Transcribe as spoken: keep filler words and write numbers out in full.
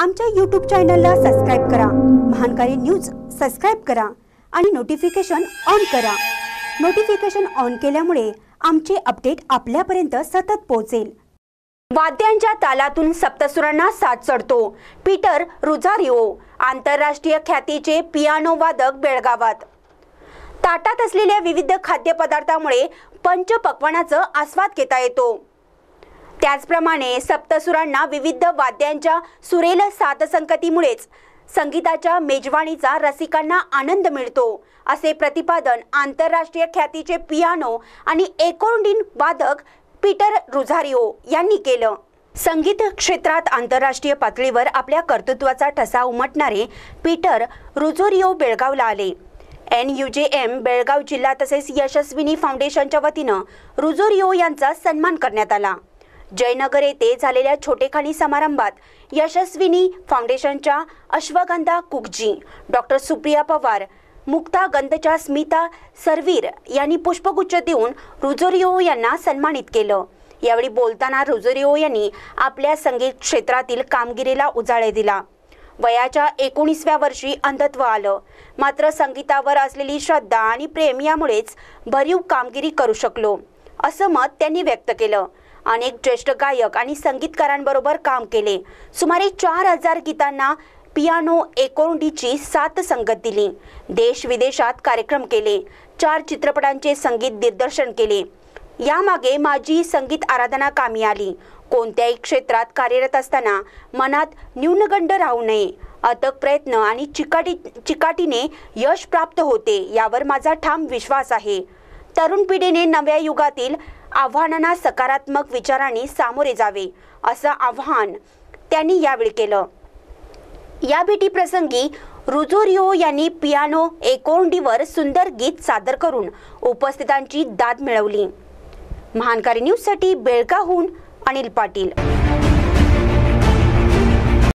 आमच्या यूट्यूब चॅनलला सबस्क्राइब करा, महानकारी न्यूज सबस्क्राइब करा आणि नोटिफिकेशन ऑन करा। नोटिफिकेशन ऑन केल्यामुळे आमचे अपडेट आपल्यापर्यंत सतत पोहोचेल। वाद्यांच्या तालातून सप्तसुरांना साथ चढतो पीटर रुझारिओ, आंतरराष्ट्रीय ख्यातीचे पियानो वादक बेळगावात। ताटात असलेल्या विविध खाद्यपदार्थांमुळे पंचपक्वान्नाचा आस्वाद घेता येतो। त्याचप्रमाणे सप्तसुरांना विविध वाद्यांच्या सुरेल साथसंगतीमुळेच संगीताच्या मेजवानीचा रसिकांना आनंद मिळतो, असे प्रतिपादन आंतरराष्ट्रीय ख्यातीचे पियानो आणि एकॉर्डियन वादक पीटर रुझारिओ यांनी केलं। संगीत क्षेत्रात आंतरराष्ट्रीय पातळीवर आपल्या कर्तृत्वाचा ठसा उमटणारे पीटर रुझारिओ बेळगावला आले। N U J M Belgaum जिल्हा तसेच यशस्विनी फाउंडेशनच्या वतीनं रुझारिओ यांचा सन्मान करण्यात आला। जयनगर येथे झालेल्या छोटेखानी समारंभात यशस्विनी फाउंडेशनच्या अश्वगंधा कुकजी, डॉक्टर सुप्रिया पवार, मुक्ता गंधच्या स्मिता सरवीर यांनी पुष्पगुच्छ देऊन रुझारिओ यांना सन्मानित केलं। यावेळी बोलताना रुझारिओ यांनी आपल्या संगीत क्षेत्रातील कामगिरीला उजाळे दिला। वयाच्या एकोणीसव्या वर्षी अंधत्व आलं, मात्र संगीतावर असलेली श्रद्धा आणि प्रेम यामुळेच भरीव कामगिरी करू शकलो, असं मत त्यांनी व्यक्त केलं। अनेक ज्येष्ठ गायक आणि संगीतकारांबरोबर काम केले। सुमारे चार हजार गीतांना पियानो एकॉर्डियनची साथ संगत दिली। देश विदेशात कार्यक्रम केले। चार चित्रपटांचे संगीत दिग्दर्शन केले। यामागे माझी संगीत आराधना कामी आली। कोणत्याही क्षेत्रात कार्यरत असताना मनात न्यूनगंड राहू नये, अथक प्रयत्न आणि चिकाटी चिकाटीने यश प्राप्त होते, यावर माझा ठाम विश्वास आहे। तरुण पिढीने नव्या युगातील आव्हानांना सकारात्मक विचारांनी सामोरे जावे, असं आवाहन त्यांनी यावेळी केलं। या भेटी प्रसंगी रुझारिओ यांनी पियानो एकॉर्डियनवर सुंदर गीत सादर करून उपस्थितांची दाद मिळवली। महानकारी न्यूजसाठी बेळगावहून अनिल पाटील।